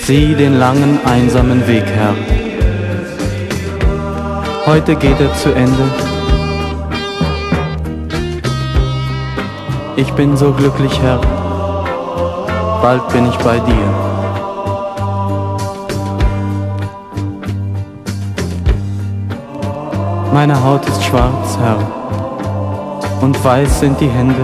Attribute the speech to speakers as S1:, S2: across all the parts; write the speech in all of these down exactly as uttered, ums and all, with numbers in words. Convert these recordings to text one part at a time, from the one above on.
S1: Sieh den langen, einsamen Weg, Herr. Heute geht er zu Ende. Ich bin so glücklich, Herr, bald bin ich bei dir. Meine Haut ist schwarz, Herr, und weiß sind die Hände,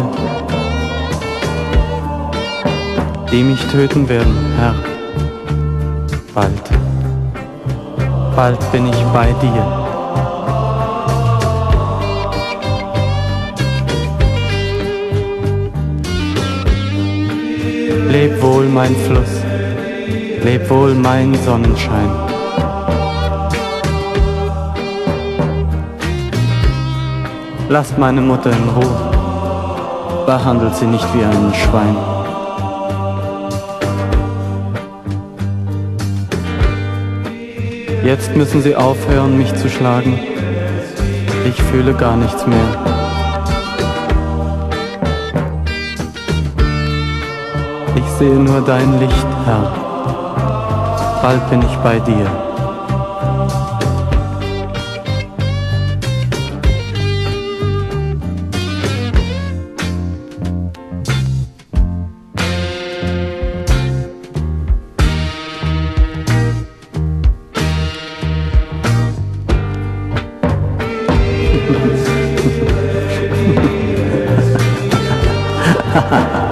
S1: die mich töten werden, Herr. Bald, bald bin ich bei dir. Leb wohl, mein Fluss, leb wohl, mein Sonnenschein. Lasst meine Mutter in Ruhe, behandelt sie nicht wie ein Schwein. Jetzt müssen sie aufhören, mich zu schlagen. Ich fühle gar nichts mehr. Ich sehe nur dein Licht, Herr. Bald bin ich bei dir. Ha ha ha.